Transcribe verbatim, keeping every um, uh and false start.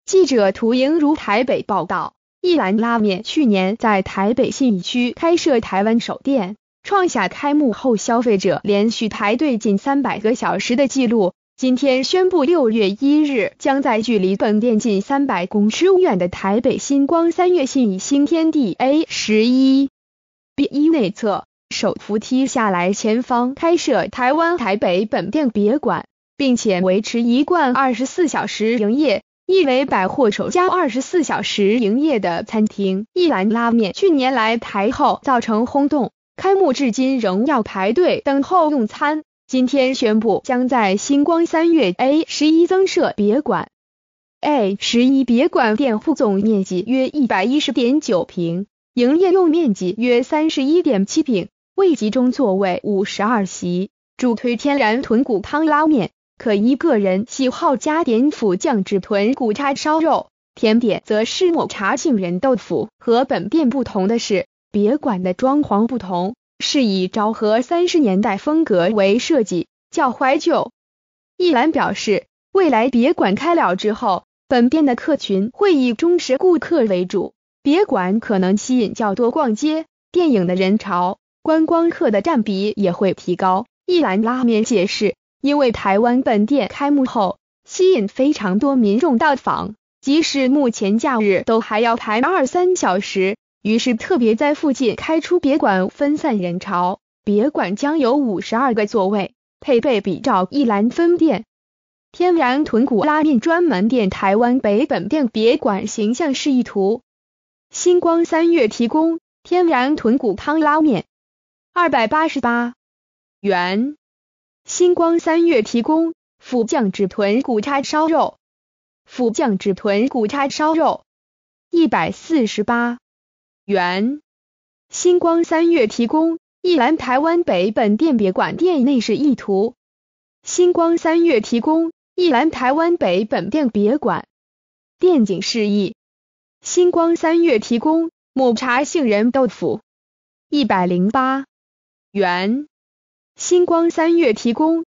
记者涂莹如台北报道，一兰拉面去年在台北信义区开设台湾首店，创下开幕后消费者连续排队近三百个小时的纪录。今天宣布六月一日将在距离本店近三百公尺远的台北新光三越信义新天地 A 十一 B 一内侧手扶梯下来前方开设台湾台北本店别馆，并且维持一贯二十四小时营业，亦为百货首家二十四小时营业的餐厅。一兰拉面去年来台后造成轰动，开幕至今仍要排队等候用餐。今天宣布将在新光三越 A 十一增设别馆。A 十一别馆店铺总面积约 一百一十点九平，营业用面积约 三十一点七平，未集中座位五十二席，主推天然豚骨汤拉面，可依个人喜好加点辅酱制豚骨叉烧肉，甜点则是抹茶杏仁豆腐。和本店不同的是，别馆的装潢不同，是以昭和三十年代风格为设计，较怀旧。一兰表示，未来别馆开了之后，本店的客群会以忠实顾客为主，别馆可能吸引较多逛街、电影的人潮，观光客的占比也会提高。一兰拉面解释，因为台湾本店开幕后，吸引非常多民众到访，即使目前假日都还要排二三小时，于是特别在附近开出别馆分散人潮。别馆将有五十二个座位，配备比照一兰分店。天然豚骨拉面专门店台湾北本店别馆形象示意图。新光三越提供天然豚骨汤拉面二百八十八元，新光三越提供辅酱制豚骨叉烧肉，辅酱制豚骨叉烧肉一百四十八元，新光三越提供一兰台湾北本店别馆店内示意图。新光三越提供一兰台湾北本店别馆店景示意。新光三越提供抹茶杏仁豆腐一百零八元，新光三越提供